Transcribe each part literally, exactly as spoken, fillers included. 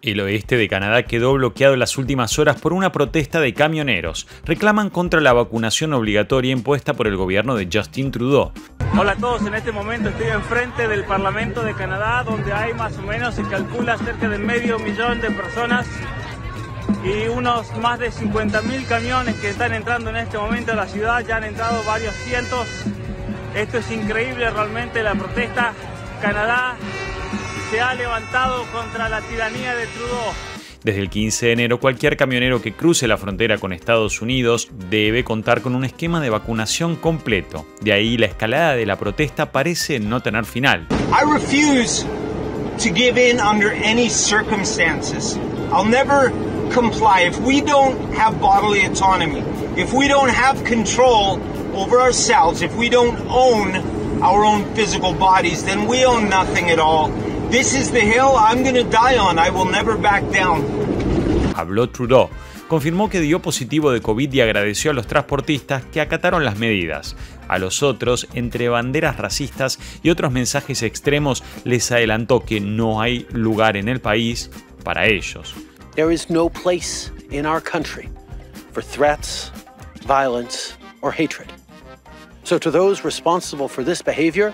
El oeste de Canadá quedó bloqueado en las últimas horas por una protesta de camioneros. Reclaman contra la vacunación obligatoria impuesta por el gobierno de Justin Trudeau. Hola a todos, en este momento estoy enfrente del Parlamento de Canadá, donde hay más o menos, se calcula, cerca de medio millón de personas y unos más de cincuenta mil camiones que están entrando en este momento a la ciudad. Ya han entrado varios cientos. Esto es increíble realmente, la protesta. Canadá se ha levantado contra la tiranía de Trudeau. Desde el quince de enero, cualquier camionero que cruce la frontera con Estados Unidos debe contar con un esquema de vacunación completo. De ahí la escalada de la protesta parece no tener final. I refuse to give in under any circumstances. I'll never comply. If we don't have bodily autonomy, if we don't have control over ourselves, if we don't own our own physical bodies, then we own nothing at all. This is the hill I'm going to die on. I will never back down. Habló Trudeau. Confirmó que dio positivo de COVID y agradeció a los transportistas que acataron las medidas. A los otros, entre banderas racistas y otros mensajes extremos, les adelantó que no hay lugar en el país para ellos. There is no place in our country for threats, violence, or hatred. So to those responsible for this behavior,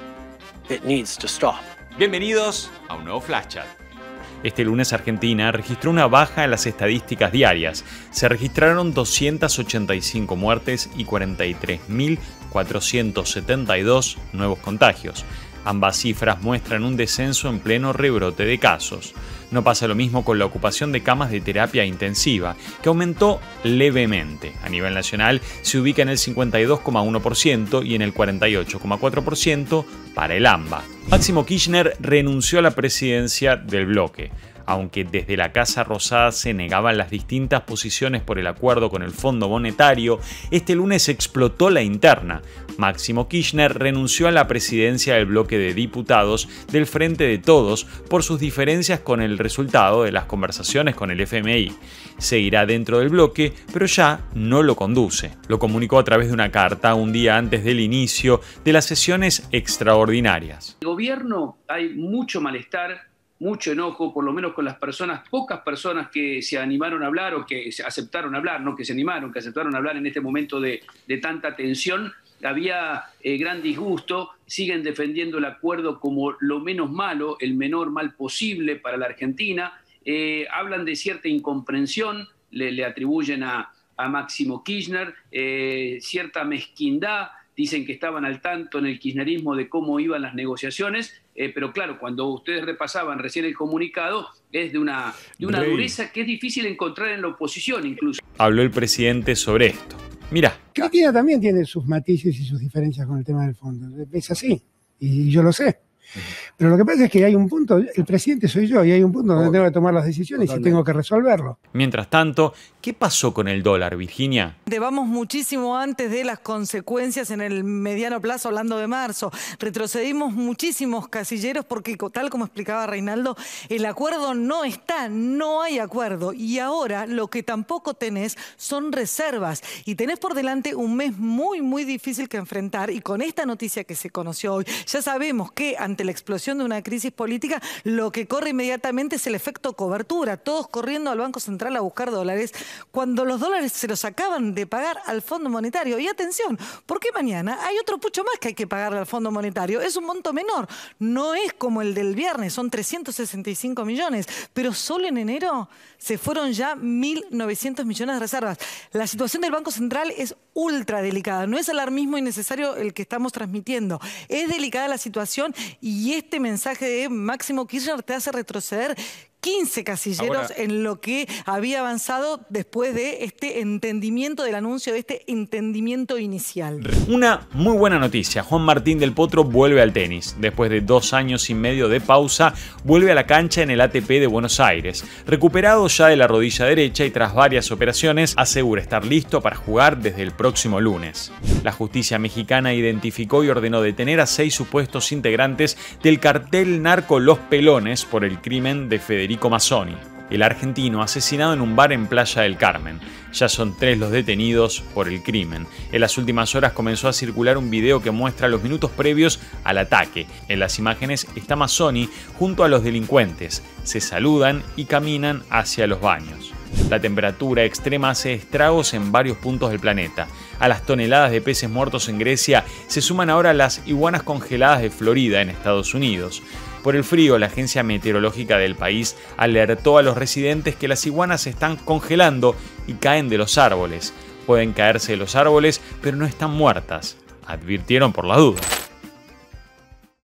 it needs to stop. Bienvenidos a un nuevo Flash Chat. Este lunes Argentina registró una baja en las estadísticas diarias. Se registraron doscientas ochenta y cinco muertes y cuarenta y tres mil cuatrocientos setenta y dos nuevos contagios. Ambas cifras muestran un descenso en pleno rebrote de casos. No pasa lo mismo con la ocupación de camas de terapia intensiva, que aumentó levemente. A nivel nacional se ubica en el cincuenta y dos coma uno por ciento y en el cuarenta y ocho coma cuatro por ciento para el AMBA. Máximo Kirchner renunció a la presidencia del bloque. Aunque desde la Casa Rosada se negaban las distintas posiciones por el acuerdo con el Fondo Monetario, este lunes explotó la interna. Máximo Kirchner renunció a la presidencia del bloque de diputados del Frente de Todos por sus diferencias con el resultado de las conversaciones con el F M I. Seguirá dentro del bloque, pero ya no lo conduce. Lo comunicó a través de una carta un día antes del inicio de las sesiones extraordinarias. En el gobierno hay mucho malestar, mucho enojo, por lo menos con las personas, pocas personas que se animaron a hablar o que se aceptaron hablar, no que se animaron, que aceptaron hablar en este momento de, de tanta tensión. Había eh, gran disgusto, siguen defendiendo el acuerdo como lo menos malo, el menor mal posible para la Argentina. Eh, hablan de cierta incomprensión, le, le atribuyen a, a Máximo Kirchner, eh, cierta mezquindad. Dicen que estaban al tanto en el kirchnerismo de cómo iban las negociaciones, eh, pero claro, cuando ustedes repasaban recién el comunicado, es de una, de una dureza que es difícil encontrar en la oposición incluso. Habló el presidente sobre esto. Mirá. Cristina también tiene sus matices y sus diferencias con el tema del fondo. Es así, y yo lo sé. Pero lo que pasa es que hay un punto, el presidente soy yo, y hay un punto donde tengo que tomar las decisiones y tengo que resolverlo. Mientras tanto, ¿qué pasó con el dólar, Virginia? Vamos muchísimo antes de las consecuencias en el mediano plazo, hablando de marzo. Retrocedimos muchísimos casilleros porque, tal como explicaba Reinaldo, el acuerdo no está, no hay acuerdo. Y ahora lo que tampoco tenés son reservas. Y tenés por delante un mes muy, muy difícil que enfrentar. Y con esta noticia que se conoció hoy, ya sabemos que ante la explosión de una crisis política, lo que corre inmediatamente es el efecto cobertura. Todos corriendo al Banco Central a buscar dólares, cuando los dólares se los acaban de pagar al Fondo Monetario. Y atención, porque mañana hay otro pucho más que hay que pagarle al Fondo Monetario. Es un monto menor, no es como el del viernes, son trescientos sesenta y cinco millones, pero solo en enero se fueron ya mil novecientos millones de reservas. La situación del Banco Central es ultra delicada, no es alarmismo innecesario el que estamos transmitiendo. Es delicada la situación y este mensaje de Máximo Kirchner te hace retroceder quince casilleros Ahora, en lo que había avanzado después de este entendimiento, del anuncio de este entendimiento inicial. Una muy buena noticia, Juan Martín del Potro vuelve al tenis. Después de dos años y medio de pausa, vuelve a la cancha en el A T P de Buenos Aires. Recuperado ya de la rodilla derecha y tras varias operaciones, asegura estar listo para jugar desde el próximo lunes. La justicia mexicana identificó y ordenó detener a seis supuestos integrantes del cartel narco Los Pelones por el crimen de Federico Mazzoni. el argentino asesinado en un bar en Playa del Carmen. Ya son tres los detenidos por el crimen. En las últimas horas comenzó a circular un video que muestra los minutos previos al ataque. En las imágenes está Mazzoni junto a los delincuentes. Se saludan y caminan hacia los baños. La temperatura extrema hace estragos en varios puntos del planeta. A las toneladas de peces muertos en Grecia se suman ahora las iguanas congeladas de Florida en Estados Unidos. Por el frío, la agencia meteorológica del país alertó a los residentes que las iguanas se están congelando y caen de los árboles. Pueden caerse de los árboles, pero no están muertas, advirtieron por la duda.